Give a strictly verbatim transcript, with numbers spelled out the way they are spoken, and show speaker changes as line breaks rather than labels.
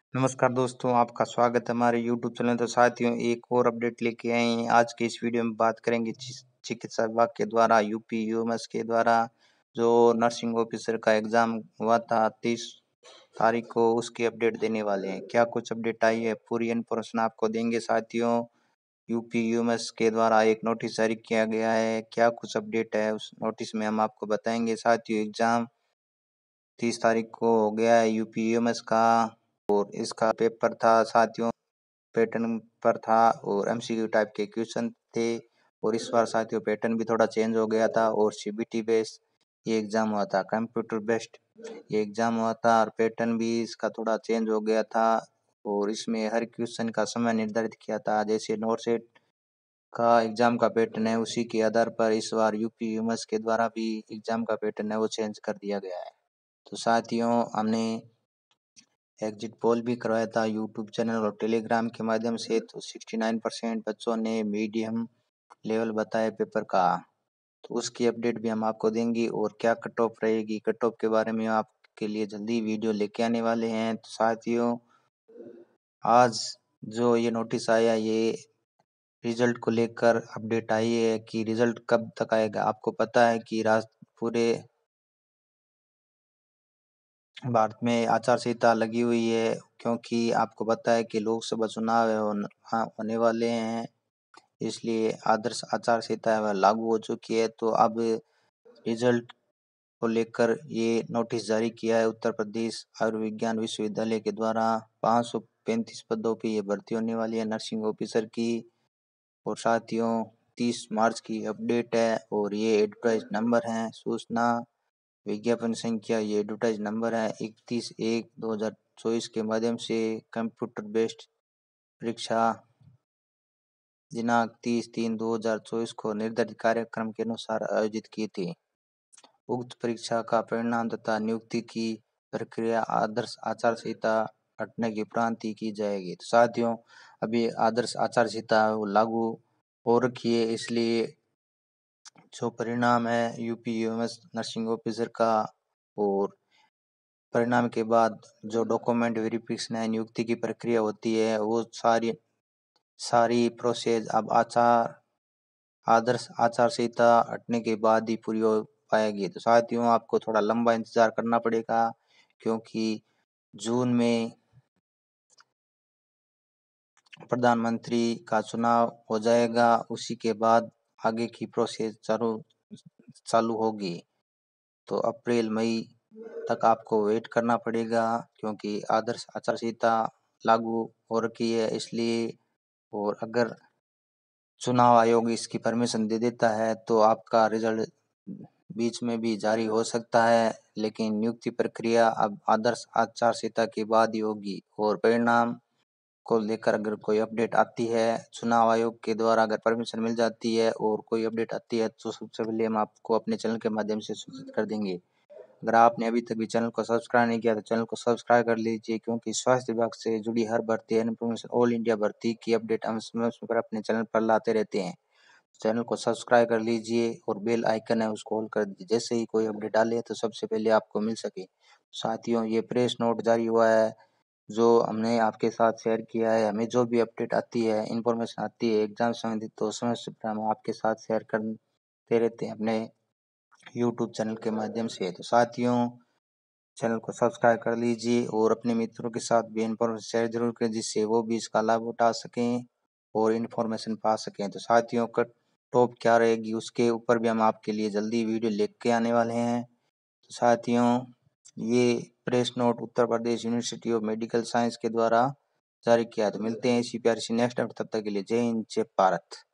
नमस्कार दोस्तों, आपका स्वागत है हमारे यूट्यूब चैनल। तो साथियों, एक और अपडेट लेके आए हैं। आज के इस वीडियो में बात करेंगे चि- चिकित्सा विभाग के द्वारा यूपी यूएमएस के द्वारा जो नर्सिंग ऑफिसर का एग्जाम हुआ था तीस तारीख को, उसकी अपडेट देने वाले हैं। क्या कुछ अपडेट आई है, पूरी इन्फॉर्मेशन आपको देंगे साथियों। यूपी यूएमएस के द्वारा एक नोटिस जारी किया गया है, क्या कुछ अपडेट है उस नोटिस में हम आपको बताएंगे साथियों। एग्जाम तीस तारीख को हो गया है यूपी यूएमएस का, और इसका पेपर था साथियों, पैटर्न पर था और एमसीक्यू टाइप के क्वेश्चन थे। और इस बार साथियों पैटर्न भी थोड़ा चेंज हो गया था और सीबीटी बेस्ड ये एग्जाम हुआ था, कंप्यूटर बेस्ड ये एग्जाम हुआ था, और पैटर्न भी इसका थोड़ा चेंज हो गया था। और इसमें हर क्वेश्चन का समय निर्धारित किया था, जैसे नोट सेट का एग्जाम का पैटर्न है उसी के आधार पर इस बार यूपी यूएमएस के द्वारा भी एग्जाम का पैटर्न है वो चेंज कर दिया गया है। तो साथियों, हमने एग्जिट पोल भी करवाया था यूट्यूब चैनल और टेलीग्राम के माध्यम से, तो उनहत्तर परसेंट बच्चों ने मीडियम लेवल बताया पेपर का। तो उसकी अपडेट भी हम आपको देंगे, और क्या कट ऑफ रहेगी, कट ऑफ के बारे में आपके लिए जल्दी वीडियो लेके आने वाले हैं। तो साथियों, आज जो ये नोटिस आया, ये रिजल्ट को लेकर अपडेट आई है कि रिजल्ट कब तक आएगा। आपको पता है कि राज पूरे भारत में आचार संहिता लगी हुई है, क्योंकि आपको पता है कि लोकसभा चुनाव है होन- हाँ, होने वाले हैं, इसलिए आदर्श आचार संहिता है वह लागू हो चुकी है। तो अब रिजल्ट को लेकर ये नोटिस जारी किया है उत्तर प्रदेश आयुर्विज्ञान विश्वविद्यालय के द्वारा। पाँच सौ पैंतीस पदों पे ये भर्ती होने वाली है नर्सिंग ऑफिसर की। और साथियों, तीस मार्च की अपडेट है, और ये एडवर्टाइज नंबर है, सूचना विज्ञापन संख्या, ये एडवर्टाइज नंबर है इकतीस एक दो हजार चौबीस के माध्यम से कंप्यूटर बेस्ड परीक्षा दिनांक तीस तीन दो हजार चौबीस को निर्धारित कार्यक्रम के अनुसार आयोजित की थी। उक्त परीक्षा का परिणाम तथा नियुक्ति की प्रक्रिया आदर्श आचार संहिता हटने के उपरांत ही की जाएगी। तो साथियों, अभी आदर्श आचार संहिता लागू हो रखी है, इसलिए जो परिणाम है यूपी यूएमएस नर्सिंग ऑफिसर का, और परिणाम के बाद जो डॉक्यूमेंट वेरिफिकेशन है, नियुक्ति की प्रक्रिया होती है, वो सारी सारी प्रोसेस अब आचार आदर्श आचार संहिता हटने के बाद ही पूरी हो पाएगी। तो साथियों, आपको थोड़ा लंबा इंतजार करना पड़ेगा, क्योंकि जून में प्रधानमंत्री का चुनाव हो जाएगा, उसी के बाद आगे की प्रोसेस चालू चालू होगी। तो अप्रैल मई तक आपको वेट करना पड़ेगा, क्योंकि आदर्श आचार संहिता लागू हो रखी है इसलिए। और अगर चुनाव आयोग इसकी परमिशन दे देता है तो आपका रिजल्ट बीच में भी जारी हो सकता है, लेकिन नियुक्ति प्रक्रिया अब आदर्श आचार संहिता के बाद ही होगी। और परिणाम को लेकर अगर कोई अपडेट आती है चुनाव आयोग के द्वारा, अगर परमिशन मिल जाती है और कोई अपडेट आती है, तो सबसे पहले हम आपको अपने चैनल के माध्यम से सूचित कर देंगे। अगर आपने अभी तक भी चैनल को सब्सक्राइब नहीं किया तो चैनल को सब्सक्राइब कर लीजिए, क्योंकि स्वास्थ्य विभाग से जुड़ी हर भर्ती इन्फॉर्मेशन, ऑल इंडिया भर्ती की अपडेट हम समय समय पर अपने चैनल पर लाते रहते हैं। चैनल को सब्सक्राइब कर लीजिए और बेल आइकन है उसको ऑल कर दीजिए, जैसे ही कोई अपडेट डाले तो सबसे पहले आपको मिल सके। साथियों, ये प्रेस नोट जारी हुआ है जो हमने आपके साथ शेयर किया है। हमें जो भी अपडेट आती है, इन्फॉर्मेशन आती है एग्जाम संबंधित, तो समय से हम आपके साथ शेयर करते रहते हैं अपने यूट्यूब चैनल के माध्यम से। तो साथियों, चैनल को सब्सक्राइब कर लीजिए और अपने मित्रों के साथ भी इन्फॉर्मेशन शेयर जरूर करें, जिससे वो भी इसका लाभ उठा सकें और इन्फॉर्मेशन पा सकें। तो साथियों, कट टॉप क्या रहेगी उसके ऊपर भी हम आपके लिए जल्दी वीडियो लेके आने वाले हैं। तो साथियों, ये press note Uttar Pradesh university of medical science के द्वारा जारी किया। तो मिलते हैं इसी प्यारी सी नेक्स्ट, तब तक के लिए जय हिंद, जय भारत।